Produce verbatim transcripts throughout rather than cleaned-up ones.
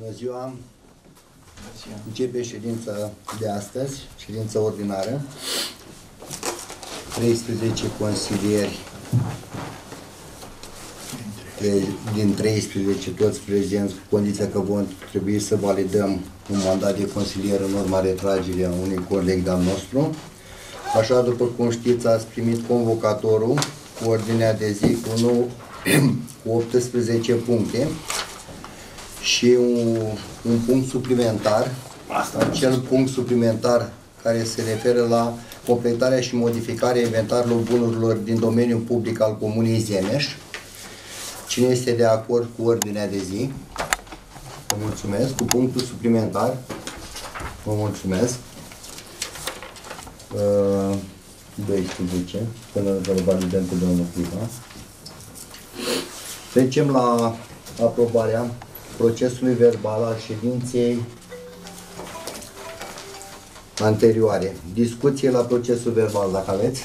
Bună ziua! Începe ședința de astăzi, ședința ordinară. treisprezece consilieri din treisprezece, toți prezenți, cu condiția că vom trebui să validăm un mandat de consilier în urma retragerii a unui coleg de-al nostru. Așa, după cum știți, ați primit convocatorul cu ordinea de zi cu, nou, cu optsprezece puncte și un, un punct suplimentar. Asta, acel punct suplimentar care se referă la completarea și modificarea inventarului bunurilor din domeniul public al Comunei Zemeș. Cine este de acord cu ordinea de zi? Vă mulțumesc. Cu punctul suplimentar? Vă mulțumesc. Uh, doisprezece, până îl validăm pe domnul Clipa. Trecem la aprobarea procesului verbal al ședinței anterioare. Discuție la procesul verbal, dacă aveți.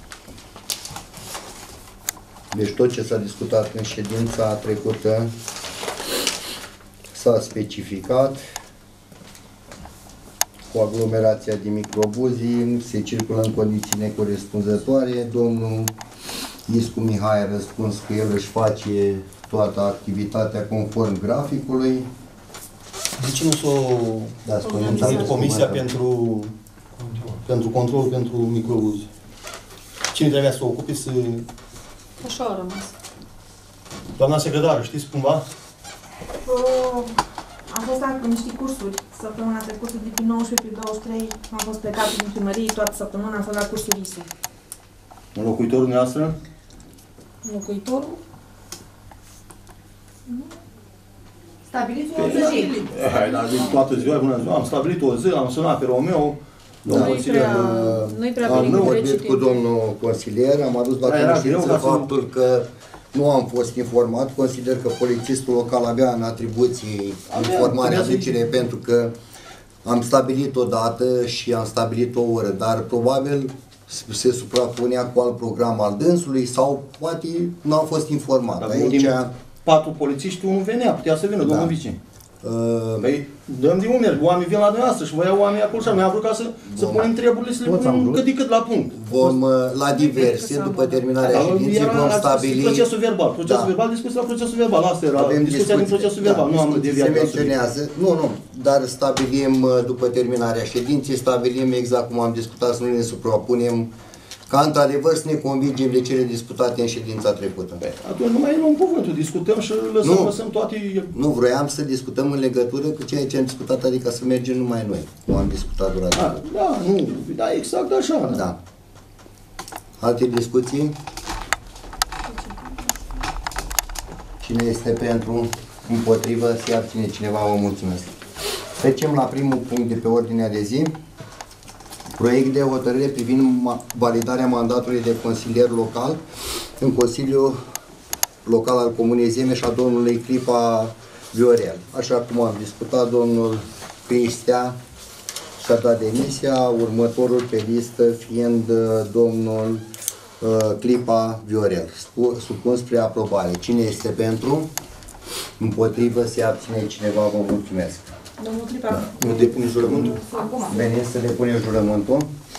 Deci tot ce s-a discutat în ședința trecută s-a specificat. Cu aglomerația de microbuzii se circulă în condiții necorespunzătoare. Domnul Iscu Mihai a răspuns că el își face toată activitatea conform graficului. De ce nu s-a da, comisia pentru, pentru control pentru microbuzi? Cine trebuia să o ocupe să... Așa a rămas. Doamna secretară, știți cumva? Uh, am fost la niște cursuri săptămâna trecută, de pe nouăsprezece pe douăzeci și trei, am fost plecat din primărie, toată săptămâna am fost la cursuri I S E. Înlocuitorul noastră? Înlocuitorul? Nu. Stabiliți o zi. Hai, dar toată ziua, bună ziua, am stabilit o zi, am sunat pe Romeo. Nu-i prea, nu-i prea am vorbit cu domnul consilier, am adus la cunoștință faptul că nu am fost informat. Consider că polițistul local avea în atribuții informarea, aducere, pentru că am stabilit o dată și am stabilit o oră, dar probabil se suprapunea cu alt program al dânsului sau poate nu am fost informat. Dar aici patru polițiști, unul venea, putea să vină, da. Domnul vice. Uh, păi, dăm de umeri, oamenii vin la dumneavoastră și vă iau oamenii acolo și noi am vrut ca să, să punem treburile, să le punem cât de cât la punct. Vom, la diverse, după terminarea ședinței, vom stabili... Procesul verbal, procesul da. verbal, discuția la procesul verbal, asta era Avem discuția din procesul da, verbal, nu am deviat. Se menționează, nu, nu, dar stabilim, după terminarea ședinței, stabilim exact cum am discutat, să nu ne suprapunem, ca într-adevăr să ne convingem de cele discutate în ședința trecută. Pe, atunci nu mai luăm cuvântul, discutăm și lăsăm, nu, lăsăm toate... Nu, vroiam să discutăm în legătură cu ceea ce am discutat, adică să mergem numai noi, cum am discutat durata. Da, da, nu, da, exact așa. Da. Alte discuții? Cine este pentru, împotrivă, se abține cineva, vă mulțumesc. Trecem la primul punct de pe ordinea de zi. Proiect de hotărâre privind validarea mandatului de consilier local în Consiliul Local al Comunei Zemeș a domnului Clipa Viorel. Așa cum am discutat, domnul Cristea și-a dat demisia, următorul pe listă fiind domnul uh, Clipa Viorel. Supun spre aprobare. Cine este pentru? Împotrivă, se abține cineva, vă mulțumesc. Domnul Clipa. Da. Nu depune jurământul? Acum. Veniți să depune jurământul.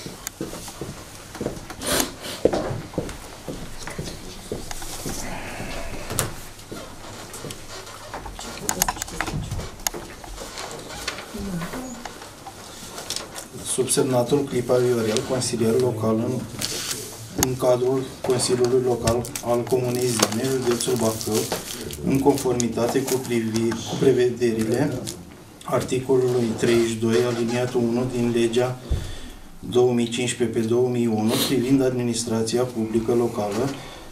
Subsemnatul Clipa Viorel, consilier local în, în cadrul Consiliului Local al Comunei Zemeș, județul Bacău, în conformitate cu, privi, cu prevederile articolului treizeci și doi, aliniatul unu din legea două mii cincisprezece pe două mii unu privind administrația publică locală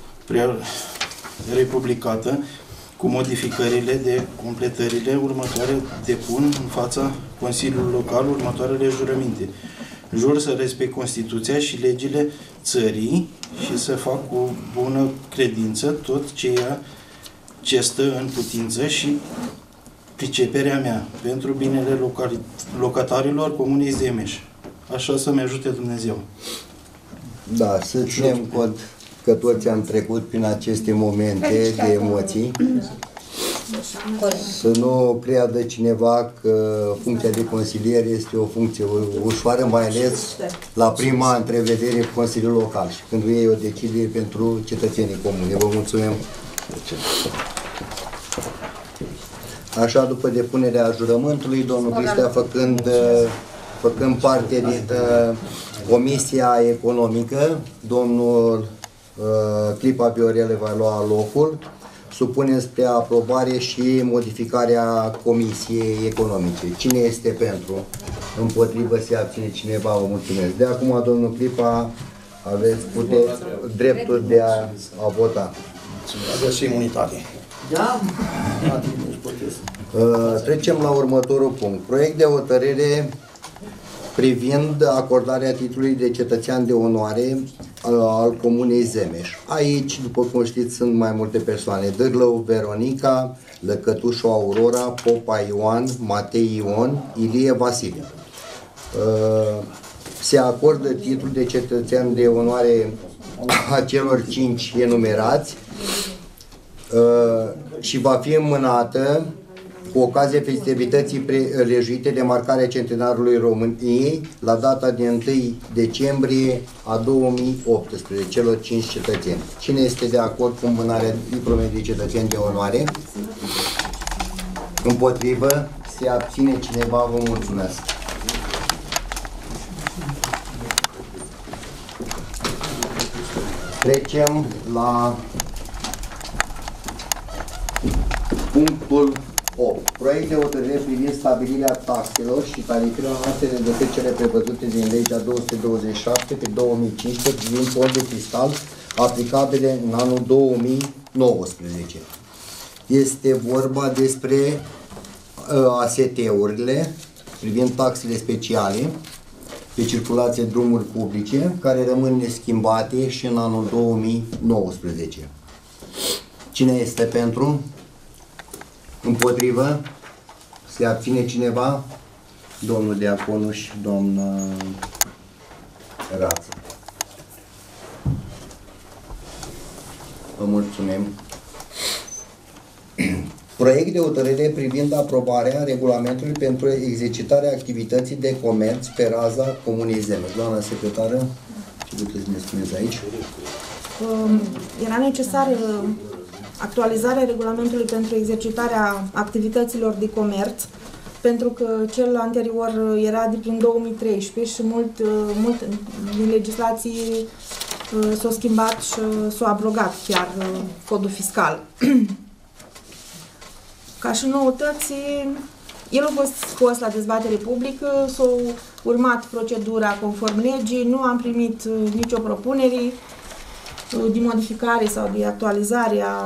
republicată, cu modificările de completările următoare, depun în fața Consiliului Local următoarele jurăminte. Jur să respect Constituția și legile țării și să fac cu bună credință tot ceea ce stă în putință și priceperea mea pentru binele locatarilor Comunei Zemeș. Așa să-mi ajute Dumnezeu. Da, să ținem cont că toți am trecut prin aceste momente de emoții Să nu creadă cineva că funcția de consilier este o funcție ușoară, mai ales la prima întrevedere cu Consiliul Local și când iei o decizie pentru cetățenii comuni. Vă mulțumim! Așa, după depunerea jurământului, domnul Cristea, făcând, făcând parte din uh, Comisia Economică, domnul uh, Clipa Viorele va lua locul. Supunem spre aprobare și modificarea Comisiei Economice. Cine este pentru? Împotrivă, se abține cineva? Vă mulțumesc. De acum, domnul Clipa, aveți pute, dreptul de a, a vota. Aveți și imunitate. Da? Uh, trecem la următorul punct. Proiect de hotărâre privind acordarea titlului de cetățean de onoare uh, al Comunei Zemeș. Aici, după cum știți, sunt mai multe persoane. Dârlău Veronica, Lăcătușu Aurora, Popa Ioan, Matei Ion, Ilie Vasile. Uh, se acordă titlul de cetățean de onoare a celor cinci enumerați uh, și va fi înmânată cu ocazia festivității prelejuite de marcarea centenarului României la data de întâi decembrie a două mii optsprezece, celor cinci cetățeni. Cine este de acord cu înmânarea diplomei de cetățeni de onoare? Împotrivă? Se abține cineva? Vă mulțumesc. Trecem la punctul opt. Proiect de hotărâre privind stabilirea taxelor și tarifelor noastre decât cele prevăzute din legea două sute douăzeci și șapte pe două mii cincisprezece privind fondul fiscal aplicabile în anul două mii nouăsprezece. Este vorba despre uh, A S T-urile privind taxele speciale pe circulație drumuri publice, care rămân neschimbate și în anul două mii nouăsprezece. Cine este pentru? Împotrivă? Se abține cineva? Domnul Diaconu și doamna Rață. Vă mulțumim. Proiect de hotărâre privind aprobarea regulamentului pentru exercitarea activității de comerț pe raza Comunei Zemeș. Doamna secretară, ce puteți să ne spuneți aici? Era necesar actualizarea regulamentului pentru exercitarea activităților de comerț, pentru că cel anterior era de prin două mii treisprezece și mult, mult din legislații s-a schimbat și s-a abrogat chiar codul fiscal. Ca și noutăți, el a fost scos la dezbatere publică, s-a urmat procedura conform legii, nu am primit nicio propunere de modificare sau de actualizare a,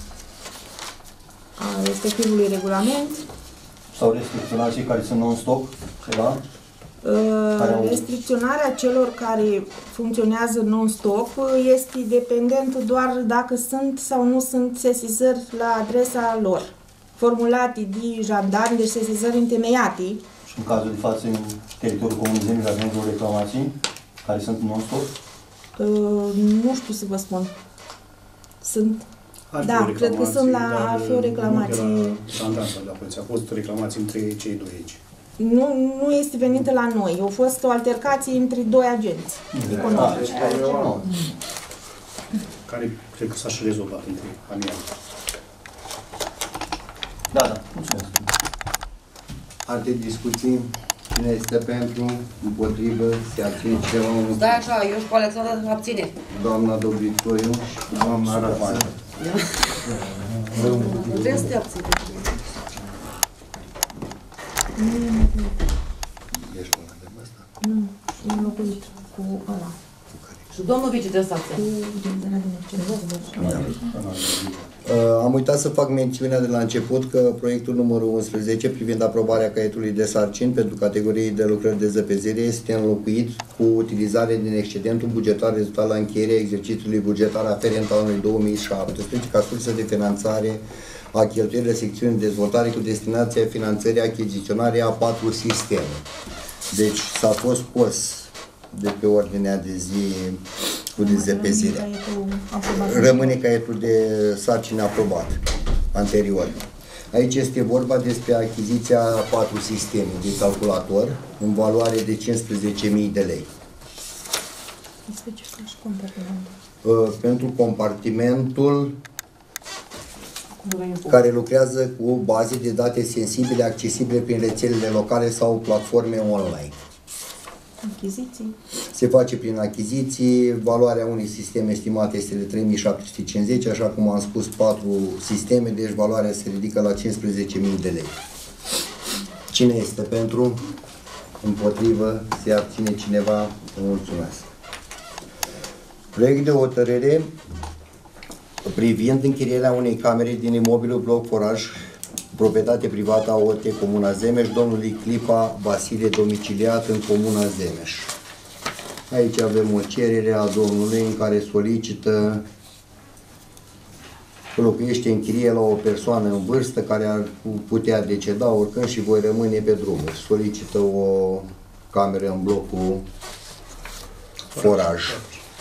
a respectivului regulament. Sau restricționarea cei care sunt non-stop, ceva? Uh, restricționarea celor care funcționează non-stop este dependentă doar dacă sunt sau nu sunt sesizări la adresa lor, formulate de jandarmi, deci sesizări întemeiate. Și în cazul de față, în teritoriul Comunei Zemeș, avem vreo reclamații care sunt non-stop? Uh, nu știu să vă spun. Sunt. Ar da, cred că sunt la, ar fi o reclamație. La la poliție. A fost reclamație între cei doi aici. Nu, nu este venită la noi. A fost o altercație între doi agenți economici. Care cred că s-a și rezolvat între amiabi. Da, da, mulțumesc. Alte discuții? Cine este pentru? Împotrivă? Se abține ceva? Stai așa, eu și cu Alexandra abține. Doamna Dobritoriu și doamna Răzvan. Trebuie să te abține. Ești cu ăla de ăsta? Nu, e înlocuit cu ăla. Și domnul vice trebuie să abține. Am uitat să fac mențiunea de la început că proiectul numărul unsprezece privind aprobarea caietului de sarcini pentru categorii de lucrări de zăpezire este înlocuit cu utilizare din excedentul bugetar rezultat la încheierea exercițiului bugetar aferent anului două mii șaptesprezece ca sursă de finanțare a cheltuielilor secțiunii de dezvoltare cu destinația finanțării achiziționare a patru sisteme. Deci s-a fost scos de pe ordinea de zi cu dezăpezire. Rămâne caietul de sarcini aprobat anterior. Aici este vorba despre achiziția a patru sisteme de calculator în valoare de cincisprezece mii de lei. Uh, pentru compartimentul care lucrează cu baze de date sensibile accesibile prin rețelele locale sau platforme online. Achiziții. Se face prin achiziții, valoarea unui sistem estimat este de trei mii șapte sute cincizeci, așa cum am spus, patru sisteme, deci valoarea se ridică la cincisprezece mii de lei. Cine este pentru? Împotrivă? Se abține cineva? Vă mulțumesc. Proiect de hotărâre privind închirierea unei camere din imobilul bloc foraj, proprietate privată a O T Comuna Zemeș, domnului Clipa Vasile, domiciliat în Comuna Zemeș. Aici avem o cerere a domnului în care solicită că locuiește în chirie la o persoană în vârstă care ar putea deceda oricând și voi rămâne pe drumuri. Solicită o cameră în blocul foraj.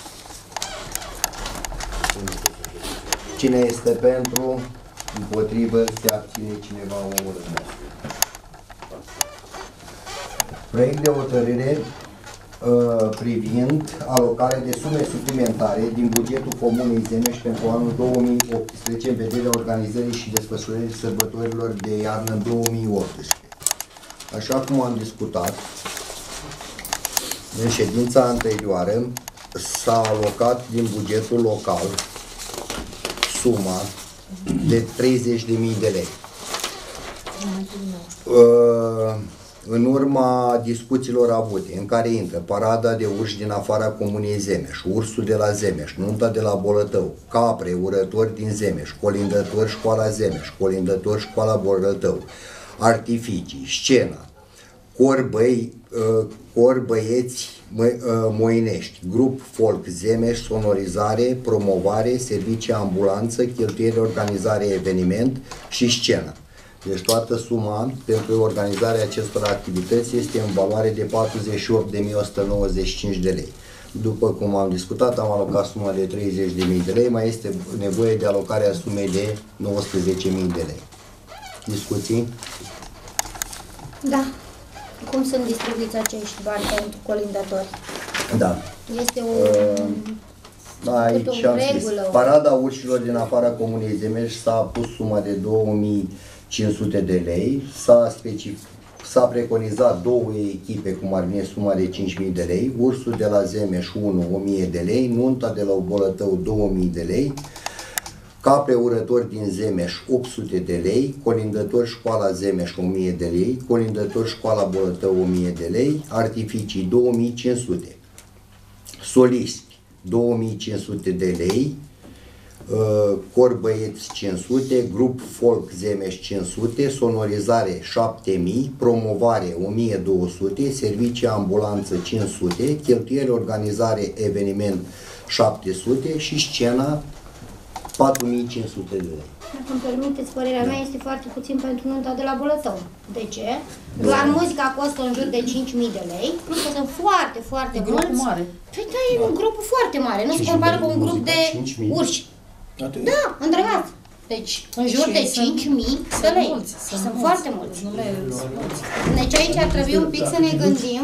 Cine este pentru? Împotrivă? Se abține cineva? O mulțumesc. Proiect de hotărâre uh, privind alocarea de sume suplimentare din bugetul Comunei Zemeș pentru anul două mii optsprezece în vederea organizării și desfășurării sărbătorilor de iarnă în două mii optsprezece. Așa cum am discutat, în ședința anterioară s-a alocat din bugetul local suma de treizeci de mii de lei. În urma discuțiilor avute, în care intră parada de urși din afara Comunei Zemeș, ursul de la Zemeș, nunta de la Bolătău, capre, urători din Zemeș, colindători Școala Zemeș, colindători Școala Bolătău, artificii, scena, cor, băi, cor băieți moinești, grup folk Zemeș, sonorizare, promovare, servicii ambulanță, cheltuieli, organizare, eveniment și scenă. Deci toată suma pentru organizarea acestor activități este în valoare de patruzeci și opt de mii o sută nouăzeci și cinci de lei. După cum am discutat, am alocat suma de treizeci de mii de lei, mai este nevoie de alocarea sumei de nouăsprezece mii de lei. Discuții? Da. Cum sunt distribuiți acești bani pentru colindatori? Da. Este o... Uh, aici am scris. Parada urșilor din afara Comunei Zemeș s-a pus suma de două mii cinci sute de lei, s-a specific, s-a preconizat două echipe, cum ar veni suma de cinci mii de lei, ursul de la Zemeș unu, o mie de lei, nunta de la Bolătău două mii de lei, capre urători din Zemeș opt sute de lei, colindători Școala Zemeș o mie de lei, colindători Școala Bolătău o mie de lei, artificii două mii cinci sute, soliști două mii cinci sute de lei, cor băieți cinci sute, grup folk Zemeș cinci sute, sonorizare șapte mii, promovare o mie două sute, servicii ambulanță cinci sute, cheltuieli organizare eveniment șapte sute și scena patru mii cinci sute de lei. Dacă îmi permiteți, părerea da. mea este foarte puțin pentru nunta de la Bolătău. De ce? Doar da. muzica costă în jur de cinci mii de lei, plus că sunt foarte, foarte e mulți. Grup mare. Păi da, e un grup foarte mare, nu se compară cu un grup de urși. Da, îndrăgați. Deci, în jur de cinci mii de lei. Mulți, și sunt sunt mulți. foarte mulți. Deci aici ar trebui un pic să ne gândim.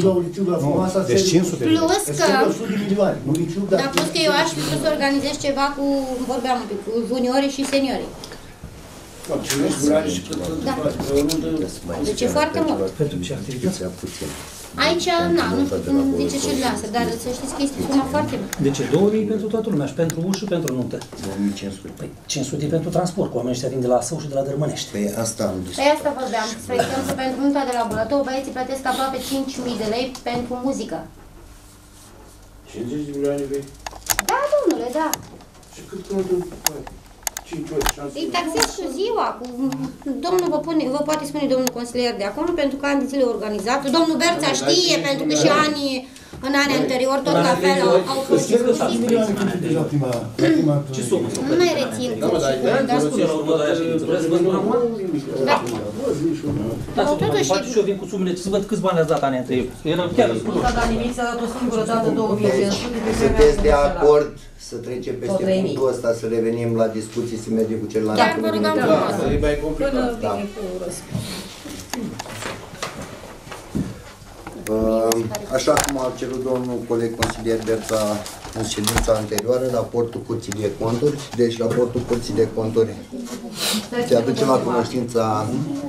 Deci cinci sute. Plus că... Dar plus că eu aș fi vrut să organizez ceva cu, vorbeam un pic, cu juniorii și seniorii. Da. Deci e foarte mult. Pentru ce activitatea puțin. Aici, na, nu știu cum zice și dumneavoastră, dar să știți că este suma foarte mult. De ce? două mii pentru toată lumea și pentru uși și pentru nuntă. două mii cinci sute. Păi cinci sute pentru transport, cu oamenii ăștia vin de la Său și de la Dărmănești. Păi asta am discutat. Păi asta vorbeam, spre exemplu, pentru nunta de la Bolătău, băieții plătesc aproape cinci mii de lei pentru muzică. cincizeci de milioane vei? Da, domnule, da. Și cât costă? cinci ori, șase. Îi taxez și ziua, cu... domnul vă, pune, vă poate spune domnul consilier de acolo, pentru că ani de zile organizat. Domnul Berța știe, pentru că și ani În anii anterior, tot la fel, au au fost discuții. Ce sumă? Nu mai rețin. Da, mă, dar ai Dar dat spune la următoarea ședință. Vreți să vă spun acum? Da. Dați-mi Totuși- poate și eu vin cu sumele, să văd câți bani le-ați dat anii anterior. Era chiar Nu s-a dat nimic, s-a dat o singură dată două mii cinci sute. Sunteți de acord să trecem Sau peste trei mii. punctul ăsta, să revenim la discuții, să mergem cu celălalt? Chiar vă rugăm Da, frumos. să e mai Până complicat. vine cu răspuns. Uh, Așa cum a cerut domnul coleg consilier Berța în ședința anterioară, raportul Curții de Conturi, deci raportul Curții de Conturi se aduce la cunoștința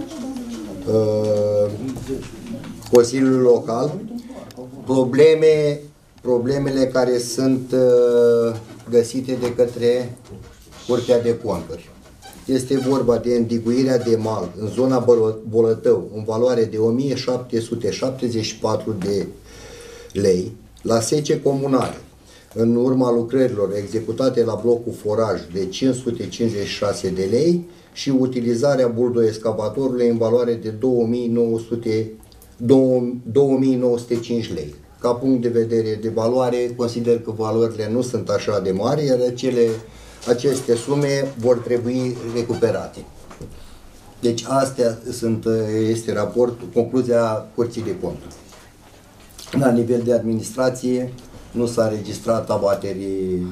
uh, Consiliului Local probleme, problemele care sunt uh, găsite de către Curtea de Conturi. Este vorba de îndiguirea de mal în zona Bălă- Bolătău în valoare de o mie șapte sute șaptezeci și patru de lei la sece comunale în urma lucrărilor executate la blocul foraj de cinci sute cincizeci și șase de lei și utilizarea buldo-excavatorului în valoare de două mii nouă sute, două mii nouă sute cinci lei. Ca punct de vedere de valoare, consider că valorile nu sunt așa de mari, iar cele aceste sume vor trebui recuperate. Deci astea sunt, este raportul, concluzia Curții de Conturi. La nivel de administrație nu s-a înregistrat abateri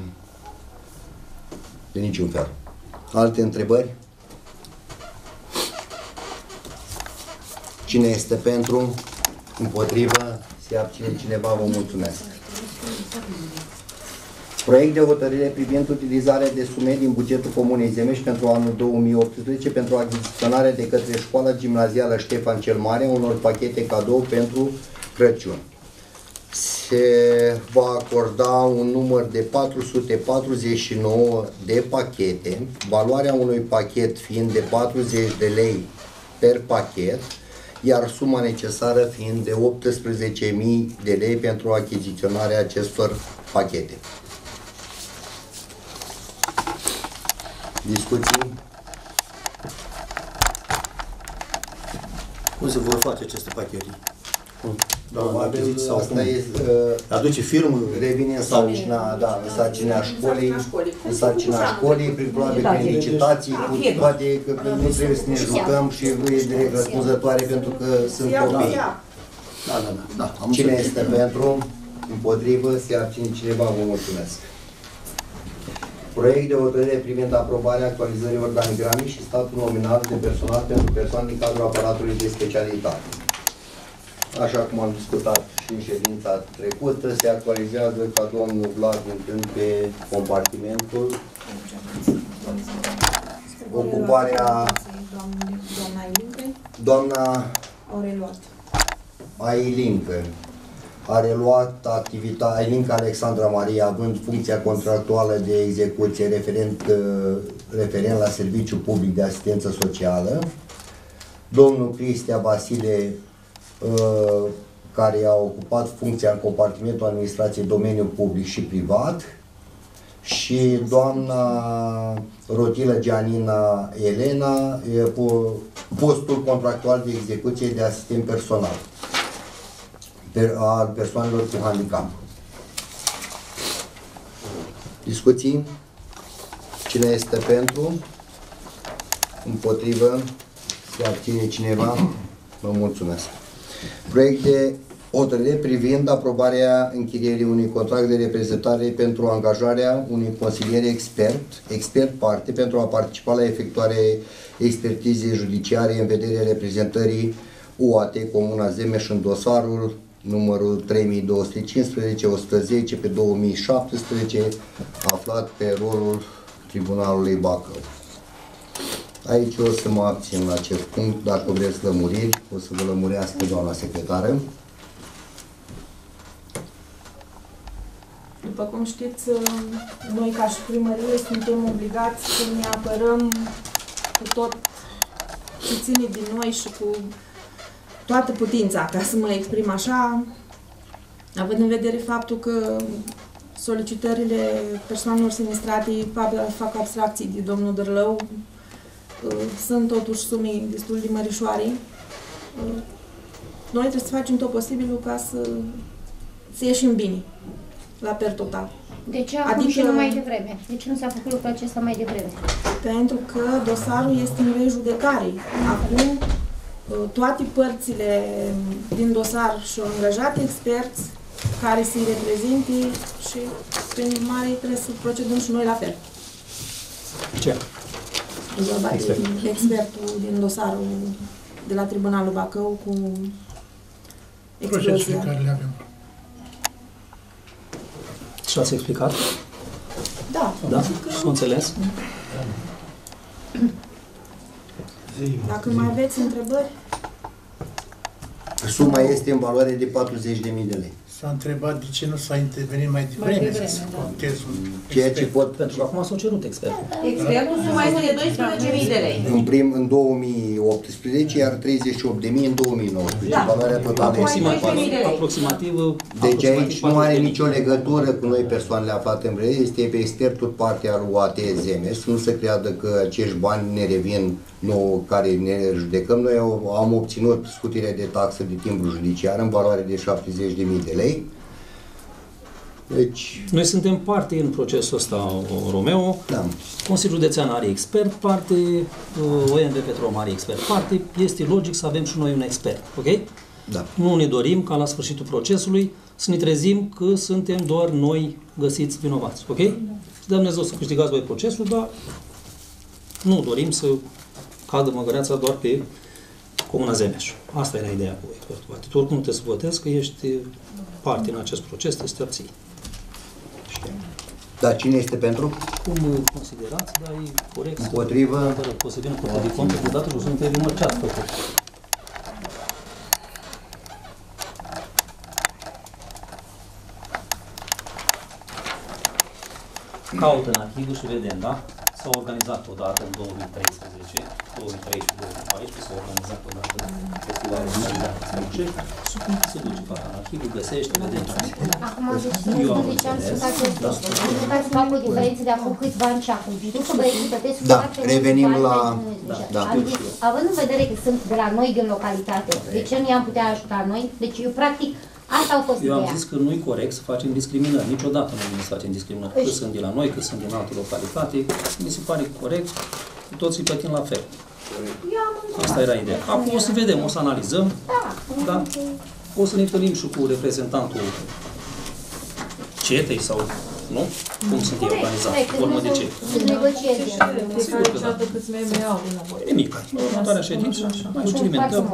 de niciun fel. Alte întrebări? Cine este pentru? Împotrivă? Se abține cineva? Vă mulțumesc. Proiect de hotărâre privind utilizarea de sume din bugetul Comunei Zemeș pentru anul două mii optsprezece pentru achiziționarea de către Școala Gimnazială Ștefan cel Mare unor pachete cadou pentru Crăciun. Se va acorda un număr de patru sute patruzeci și nouă de pachete, valoarea unui pachet fiind de patruzeci de lei per pachet, iar suma necesară fiind de optsprezece mii de lei pentru achiziționarea acestor pachete. Discuții? Cum se vor face aceste pachete? Probabil sau asta cum? este, uh, Aduce firmă? revine în sarcina, da, în sarcina școlii, în sarcina școlii, prin probabil prin licitații, cu toate, că nu trebuie să ne jucăm și lui e direct răspunzătoare pentru că sunt copii. Da, da, da. da. Am Cine înțeles. este pentru? Împotrivă? Se abține cineva? Vă mulțumesc. Proiect de hotărâre privind aprobarea actualizării organigramei și statul nominal de personal pentru persoane din cadrul aparatului de specialitate. Așa cum am discutat și în ședința trecută, se actualizează ca domnul Vlad intrând pe compartimentul ocuparea Doamna Ilincă doamna au reluat. Ailincă. A reluat activitatea Ailinca Alexandra Maria, având funcția contractuală de execuție referent, referent la Serviciul Public de Asistență Socială. Domnul Cristia Vasile, care a ocupat funcția în compartimentul administrației domeniul public și privat, și doamna Rotilă Gianina Elena, postul contractual de execuție de asistent personal al persoanelor cu handicap. Discuții? Cine este pentru? Împotrivă? Se abține cineva? Vă mulțumesc. Proiect de hotărâre privind aprobarea închirierii unui contract de reprezentare pentru angajarea unui consilier expert, expert parte, pentru a participa la efectuarea expertizei judiciare în vederea reprezentării U A T Comuna Zemeș în dosarul numărul trei mii două sute cincisprezece o sută zece pe două mii șaptesprezece, aflat pe rolul Tribunalului Bacău. Aici o să mă abțin la acest punct. Dacă vreți lămuriri, o să vă lămurească doamna secretară. După cum știți, noi ca și primărie suntem obligați să ne apărăm cu tot ce ține din noi și cu toată putința, ca să mă exprim așa, având în vedere faptul că solicitările persoanelor sinistrate fac abstracții de domnul Dărlău, sunt totuși sume destul de mărișoare. Noi trebuie să facem tot posibilul ca să să ieșim bine, la per total. De ce acum Adică- și nu mai devreme? De ce nu s-a făcut lucrul acesta mai devreme? Pentru că dosarul este în rejudecare. Acum, toate părțile din dosar și-au angajat experți care să-i reprezinte și, prin urmare, trebuie să procedăm și noi la fel. Ce? E vorba de expertul din dosarul de la Tribunalul Bacău cu Procesele explozia. care le avem. Și ați explicat? Da. Da? Și înțeles? Dacă mai aveți întrebări, Suma este în valoare de patruzeci de mii de lei. S-a întrebat de ce nu s-a intervenit mai devreme, devreme, să da. contez un Ceea ce expert. pot, Pentru că acum s-au cerut expertul. Expertul suma este de doisprezece mii de lei. în, prim, în două mii optsprezece, iar treizeci și opt de mii în două mii nouăsprezece. Da. Valoarea totală este Aproximativ. patru. de lei. Aproximativ. Deci aproximativ aici nu are patruzeci de mii. nicio legătură cu noi persoanele aflate în vreme, este pe extern tot partea lui U A T Z M S, nu se creadă că acești bani ne revin nouă care ne judecăm. Noi am obținut scutirea de taxă de timbru judiciar în valoare de șaptezeci de mii de lei. Deci, Noi suntem parte în procesul ăsta, Romeo. da. Consiliul Județean are expert parte, O M V Petrom are expert parte. Este logic să avem și noi un expert, ok? Da. Nu ne dorim ca la sfârșitul procesului să ne trezim că suntem doar noi găsiți vinovați, ok? Să dăm Dumnezeu să câștigați voi procesul, dar nu dorim să cadă măgăreața doar pe Comuna Zemeș. Asta era ideea cu expertul parte. Tu oricum trebuie să votezi că ești parte în acest proces, trebuie să te abții. Dar cine este pentru? Cum considerați, dar e corect să- Împotrivă. Fără poți să vină cu de cont, de dată nu trebuie mărceat făcut. Caută în arhivul și vedem, da? S-a organizat odată în două mii treisprezece, două mii treisprezece două mii paisprezece, s-a organizat odată festivalul de Solidară Smilcești, se duce pe în arhivul, găsește, vedem ce Acum, deci, nu ziceam să fac nu ca să fac o diferență de acum câțiva ani și acum. Știu că băieții plătesc Da, foarte mulți revenim bani la- pentru muzician. da. Am zis, având în vedere că sunt de la noi din localitate, de ce nu i-am putea ajuta noi? Deci eu, practic, asta au fost Eu am ideea. zis că nu-i corect să facem discriminări. Niciodată nu vine să facem discriminări. Că Își- sunt de la noi, că sunt din altă localitate. Mi se pare corect. Cu toți îi plătim la fel. Eu am întrebat. Asta era ideea. Acum o să vedem, o să analizăm. Da, Da. O să ne întâlnim și cu reprezentantul cetei sau, nu? Cum sunt ei organizați? Formă de ce? Să negocieze. Fiecare ceată câți membri au din apoi. Nimic. Următoarea ședință, mai experimentăm.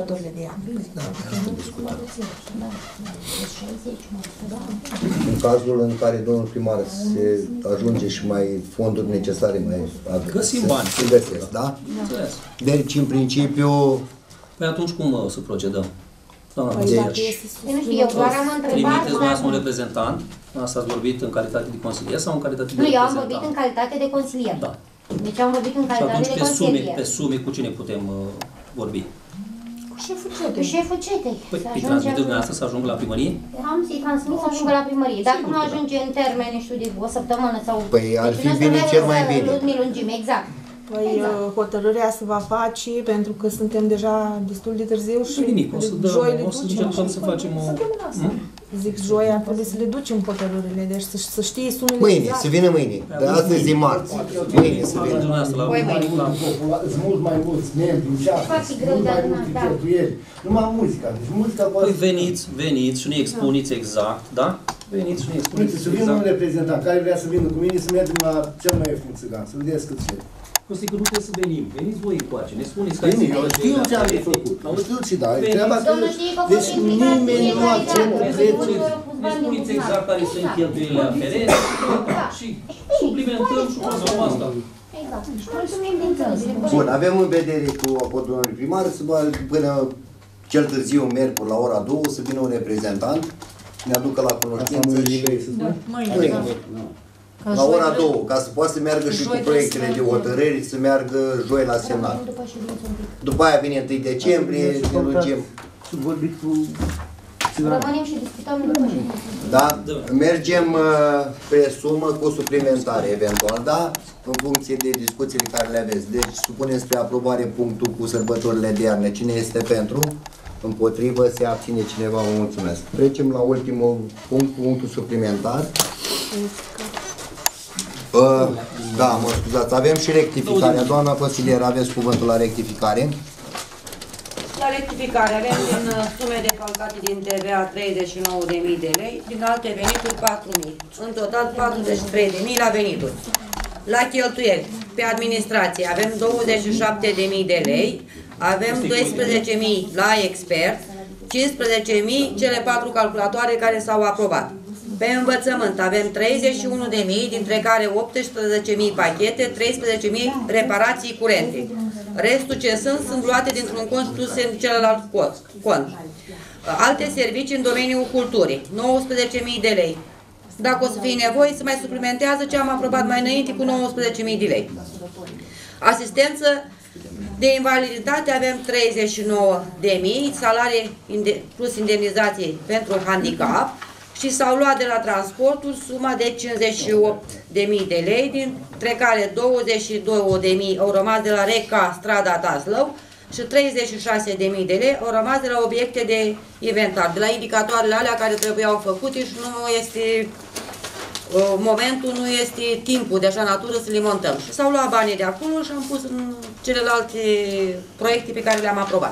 În cazul în care domnul primar se ajunge și mai fonduri necesare, mai ave- Găsim se- bani. Se găsesc, da? Înțeles. Deci, în principiu, Păi atunci cum uh, să procedăm? Doamna păi Consilier, dacă este Eu nu știu, eu doar am întrebat trimiteți dumneavoastră un dacă... reprezentant? Asta ați vorbit în calitate de consilier sau în calitate de Nu, eu am reprezentant? vorbit în calitate de consilier. Da. Deci am vorbit în Și calitate atunci de pe sume, consilier. pe sume cu cine putem uh, vorbi? Cu șeful Cu cetei. șeful cetei. Păi Să îi ajungem- transmiteți dumneavoastră să ajungă la primărie? Am să-i transmit să ajungă la primărie. Dacă nu ajunge în termen, nu știu, de o săptămână sau... Păi ar Deci fi nu bine trebuie cel să mai bine. Ne lungim, exact. Păi, Exact. uh, hotărârea se va face pentru că suntem deja destul de târziu și Nu nimic, o să, dăm, joi le o să ducem. încercăm să facem o... Hmm? Zic, joi ar trebui să le ducem hotărârile, deci să, să știe sumele mâine, exact. să vină mâine. De astăzi e marți. Mâine să vină. Dumneavoastră la... Păi, mâine. la... Sunt mult mai mulți membri, încearcă, Foarte sunt greu mult de mai adunat, multe da. cheltuieli. Numai muzica, deci muzica poate Păi veniți, veniți și ne expuneți exact, da? Veniți și ne Uite, expuneți să vină un exact. reprezentant care vrea să vină cu mine, să mergem la cel mai ieftin țigan, să vedeți cât ce. Costi că nu trebuie să venim. Veniți voi încoace, ne spuneți care Bine, eu sunt știu ce am de cheltuielile. făcut, eu știu ce da, Veniți. treaba că... Domnul știe că a fost Deci implicat nimeni nu fiecare acceptă dată. Ne prețul. spuneți, ne spuneți exact care sunt cheltuielile aferente și suplimentăm și facem asta. Exact. Mulțumim din înțelegere. Bun, avem în vedere cu acordul domnului primar să vă, până cel târziu, miercuri la ora două, să vină un reprezentant, ne aducă la cunoștință și... Mâine. Ca La joi ora trebuie- două, ca să poată să meargă și cu Joi proiectele de trebuie să meargă. hotărâri, să meargă joi la semnat. După ședință un pic. După aia vine întâi decembrie, ne lungim. Să vorbit cu... Rămânem și discutăm după ședință. Da? Mergem uh, pe sumă cu suplimentare, eventual, da? În funcție de discuțiile care le aveți. Deci, supunem spre aprobare punctul cu sărbătorile de iarnă. Cine este pentru? Împotrivă, se abține cineva, vă mulțumesc. Trecem la ultimul punct, punctul suplimentar. Uh, da, mă scuzați, avem și rectificarea. Doamna Consilier, aveți cuvântul la rectificare. La rectificare avem din uh, sume defalcate din T V A treizeci și nouă de mii de lei, din alte venituri patru mii. În total patruzeci și trei de mii la venituri. La cheltuieli, pe administrație, avem douăzeci și șapte de mii de lei, avem doisprezece mii la expert, cincisprezece mii cele patru calculatoare care s-au aprobat. Pe învățământ avem treizeci și unu de mii, dintre care optsprezece mii pachete, treisprezece mii reparații curente. Restul ce sunt, sunt luate dintr-un cont și duse în celălalt cont. Alte servicii în domeniul culturii, nouăsprezece mii de lei. Dacă o să fie nevoie, se mai suplimentează ce am aprobat mai înainte cu nouăsprezece mii de lei. Asistență de invaliditate avem treizeci și nouă de mii, salarii plus indemnizații pentru handicap și s-au luat de la transportul suma de cincizeci și opt de mii de lei, dintre care douăzeci și două de mii au rămas de la RECA Strada Taslău și treizeci și șase de mii de lei au rămas de la obiecte de inventar, de la indicatoarele alea care trebuiau făcute și nu este momentul, nu este timpul de așa natură să le montăm. S-au luat banii de acolo și am pus în celelalte proiecte pe care le-am aprobat.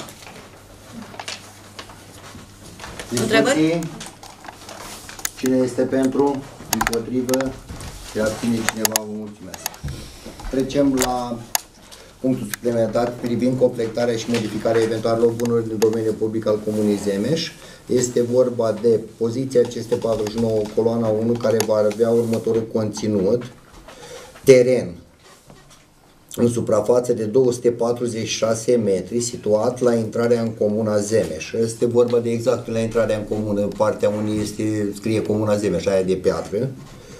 Întrebări? Cine este pentru? Împotrivă? Se abține cineva? Vă mulțumesc. Trecem la punctul suplimentar privind completarea și modificarea eventualelor bunuri din domeniul public al Comunei Zemeș. Este vorba de poziția cinci sute patruzeci și nouă, coloana unu, care va avea următorul conținut. Teren în suprafață de două sute patruzeci și șase metri, situat la intrarea în comuna Zemeș. Este vorba de exact la intrarea în comună, partea unde este, scrie comuna Zemeș, aia de piatră.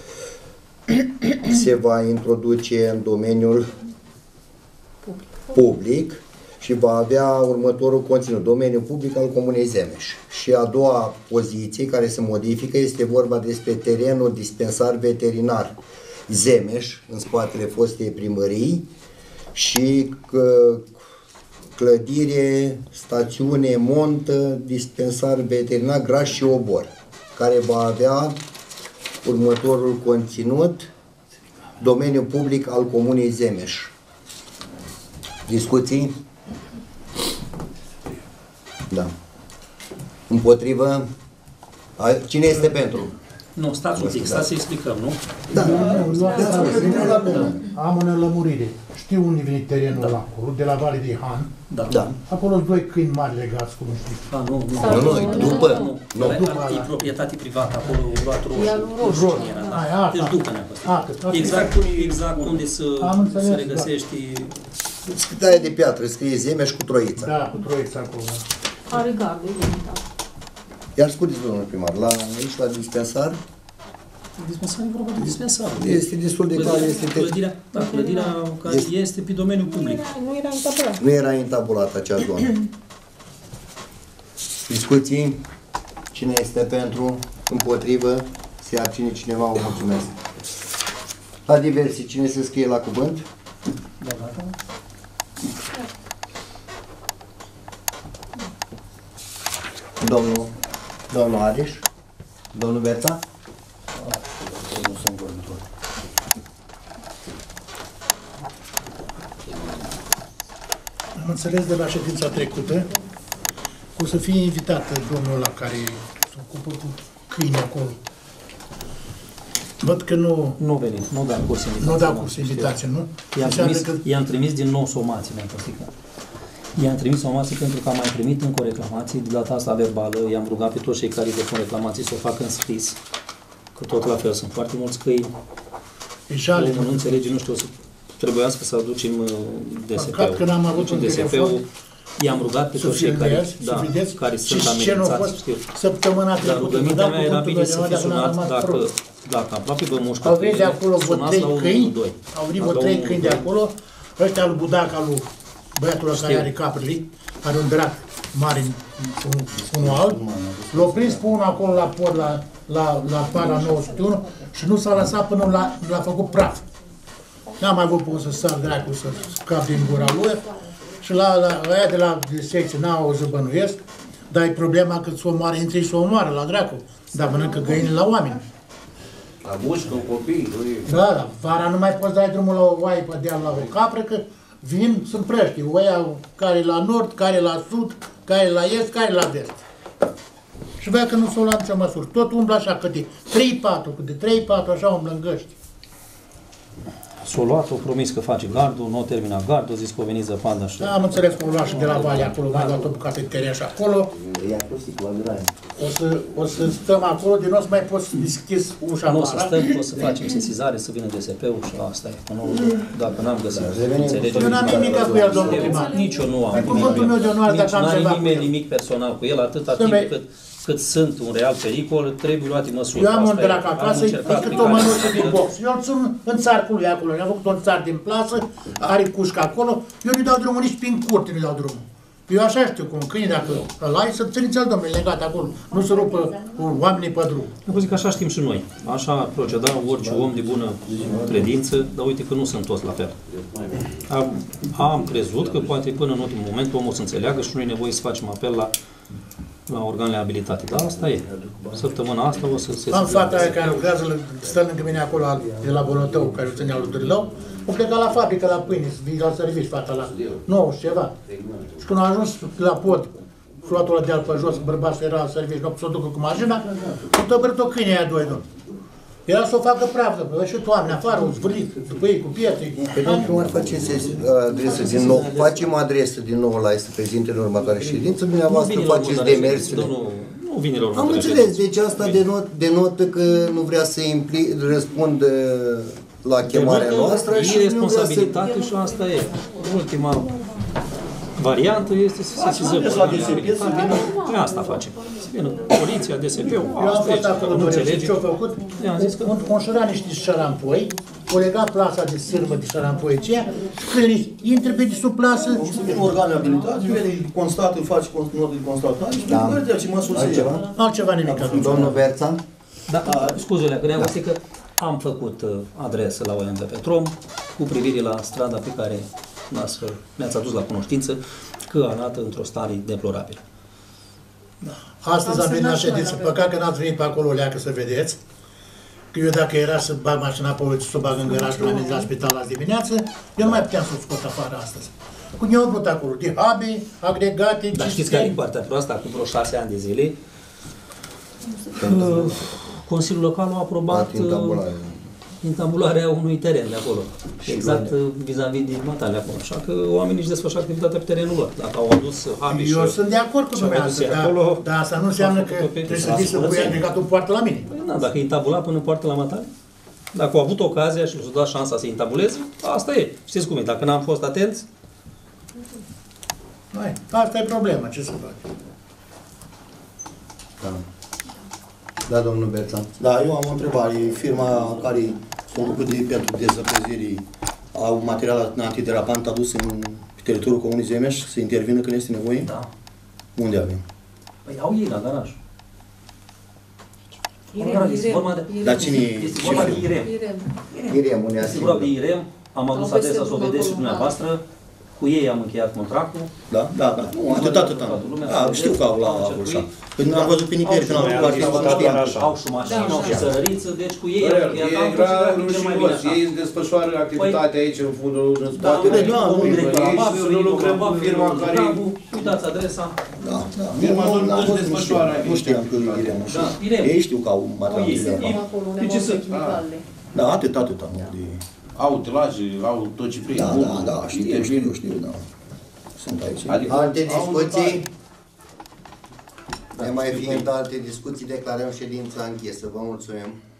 Se va introduce în domeniul public și va avea următorul conținut, domeniul public al Comunei Zemeș. Și a doua poziție care se modifică este vorba despre terenul dispensar veterinar Zemeș, în spatele fostei primării, și clădire, stațiune, montă, dispensar veterinar Graș și Obor, care va avea următorul conținut, domeniul public al Comunei Zemeș. Discuții? Da. Împotrivă? Cine este pentru? Nu, stați un pic, stați să explicăm, nu? Da. Am o nelămurire. Știu unde vine terenul ăla acolo, de la Vale de Han. Da. Da. Acolo sunt doi câini mari legați, cum știu. A, nu, nu. Nu, nu, după. Nu, e proprietate privată, acolo au luat roșu. Roșu. Deci după ne-a păstrat. Exact, exact unde să se regăsește... Scritaia de piatră, scrie Zemeș cu troița. Da, cu troița acolo. Are gardul. Iar scuzeți, domnul primar, la, aici la dispensar? Dispensar e vorba de dispensar. Este destul de clar. Este clădirea, da, clădirea care este, este pe domeniul public. Nu era întabulat. Nu era întabulat acea zonă. Discuții? Cine este pentru? Împotrivă? Se abține cineva? O mulțumesc. La diversi, cine se scrie la cuvânt? Da, gata. Domnul, domnul Areș? Domnul Berta? Nu sunt vorbitor. Am înțeles de la ședința trecută că o să fie invitată domnul ăla care se ocupă cu câini acolo. Văd că nu... Nu venit, nu da curs invitație. Nu da curs invitație, nu? I-am trimis, că... trimis din nou somații, mi-am păsticat. I-am trimis somații pentru că am mai primit încă o reclamație, de data asta verbală, i-am rugat pe toți cei care depun reclamații să o facă în scris, că tot la fel sunt foarte mulți câini. E jale. Nu înțelege, nu știu, o să trebuiască să aducem D S P-ul. Păcat că n-am avut un telefon. I-am rugat pe toți cei care, da, care sunt amenințați, știu. Săptămâna trecută. Dar rugămintea mea era bine să fi sunat, dacă, dacă aproape vă mușcă pe ele, sunați la unu doi. Au venit vreo trei câini de acolo, ăștia lui Budaca, lui băiatul ăsta care are caprile, are un drac mare, unul alb, l-au prins pe unul acolo la pod, la, la, la para nouă sute unu și nu s-a lăsat până l-a, l-a făcut praf. N-am mai avut cum să sar dracu, să scap din gura lui și la, la aia de la secție n-au auzit bănuiesc, Dar e problema că s-o omoară, intră și s-o omoară la dracu. Dar mănâncă găini la oameni. La mușcă, copii, nu e... Da, da, vara nu mai poți dai drumul la o oaie pe deal la o capră, că vin, sunt prăști. Oia care e la nord, care e la sud, care e la est, care e la vest. Și vrea că nu s-o luat nicio măsură. Tot umblă așa, câte trei patru, câte trei patru, așa umblă în găști. S-o luat, o promis că face gardul, nu o termina gardul, zis că o venit zăpadă și... Da, am înțeles că o lua și de la Vale acolo, mai luat o bucată de teren și acolo. O să, o să stăm acolo, din nou să mai poți deschis ușa Nu o mare. să stăm, o să facem sesizare, să vină D S P-ul și asta e. Nu, dacă n-am găsit, înțelegem. Eu n-am nimic cu el, domnul primar. Nici eu nu am Pe cuvântul meu de onoare, Nici dacă am n-are ceva cu nimeni el. nimic personal cu el, atâta Să timp vei- cât, cât sunt un real pericol, trebuie luate măsuri. Eu am un Asta e. drac acasă, Am încercat decât prin o care- mănuță din box. Eu îl țin în țarcul lui acolo. Eu am făcut un țar din plasă, are cușcă acolo. Eu nu-i dau drumul nici prin curte, nu-i dau drumul. Eu așa știu, cu un câine, dacă îl ai, să țineți-l, domnule, legat acolo. Nu să rupă oamenii pe drum. Eu zic că așa știm și noi. Așa proceda orice om de bună credință, dar uite că nu sunt toți la fel. Am, am crezut că poate până în ultimul moment omul o să înțeleagă și nu e nevoie să facem apel la, la organele abilitate. Dar asta e. Săptămâna asta o să se... Am fata aia care lucrează, stă lângă mine acolo, de la Bolotău, care ținea lui Dârlău. O plecat la fabrică, la pâine, să vii la serviciu, fata la nouă și ceva. Și când a ajuns la pod, și luat-o la deal pe jos, bărbatul era la serviciu, nu să o ducă cu mașina, s-a tăbărit o câine aia doi, domnule. Era să o facă prafă, bă, și oameni afară, o zvârlit, după ei, cu pietre. Pe domnul primar facem adresă din nou, facem adresă din nou la este prezinte în următoarea ședință, dumneavoastră faceți demersurile. Nu vine la Am următoarea înțeles, ședință. deci asta denot, denotă că nu vrea să impli, răspundă la chemarea noastră și E nu vrea să... responsabilitate și asta e. Ultima variantă este să se sizăm. Asta facem. Să vină poliția, D S P-ul, Eu am asta fost e. acolo, Nu doamne, și înțelege. ce-au făcut? I-am zis că... Un conșura niște șarampoi, o lega plasa de sârmă de șarampoi aceea, și când intră pe sub plasă, Organele abilitate, vede, constată, face notă de constatare și Da. da. ce măsuri se ia. altceva nimic. Domnul Berțan? Da, scuzele, că ne-am da. că am făcut uh, adresă la O M V Petrom cu privire la strada pe care noastră ne-ați adus la cunoștință că arată într-o stare deplorabilă. Astăzi am venit la ședință, păcat că n-ați venit pe acolo, leacă să vedeți. Că eu dacă era să bag mașina pe uliță, să o bag în garaj când am venit la spital azi dimineață, eu nu mai puteam să o scot afară astăzi. Cu ne-au vrut acolo, de habe, agregate, Dar știți care e partea proastă? Acum vreo șase ani de zile, uh, Consiliul Local a aprobat uh, intabularea unui teren de acolo. Și exact uh, vis-a-vis de Matale acolo. Așa că oamenii își desfășoară activitatea pe terenul lor. Dacă au adus habe și... Eu sunt de acord cu dumneavoastră, dar, dar asta nu înseamnă că trebuie să vii să pui agregatul poartă la mine. Păi, na, dacă e intabulat până poartă la Matale, dacă au avut ocazia și s-au dat șansa să intabuleze, asta e. Știți cum e, dacă n-am fost atenți, Hai, asta e problema, ce să fac? Da. Da, domnul Berțan. Da, eu am o întrebare. Firma care s-a ocupat de pentru dezăpăzirii au material antiderapant adus în pe teritoriul Comunei Zemeș să intervină când este nevoie? Da. Unde avem? Păi au ei la garaj. Irem, Este vorba de... Dar cine e? Este vorba de IREM. Irem, unde Este vorba de IREM, am adus adresa să o vedeți și dumneavoastră. Cu ei am încheiat contractul. Da, da, da. Nu, atât, atât am. Da, știu că au la așa. Când am văzut pe nicăieri până la parte au și mașină, au și sărăriță, deci cu ei am încheiat E grav rușinos, ei îți desfășoară activitatea aici în fundul, în spate. Ei nu lucrăm cu firma care... Uitați adresa. Da, da. Firma nu îți desfășoară Nu știam că Irem. Ei știu că au material. Da, atât, atât am. Au telaje, au tot ce prinde. Da, da, da, știu, știu, știu, da. Sunt aici. Adică alte discuții? Ne mai fiind alte discuții, declarăm ședința închisă. Vă mulțumim.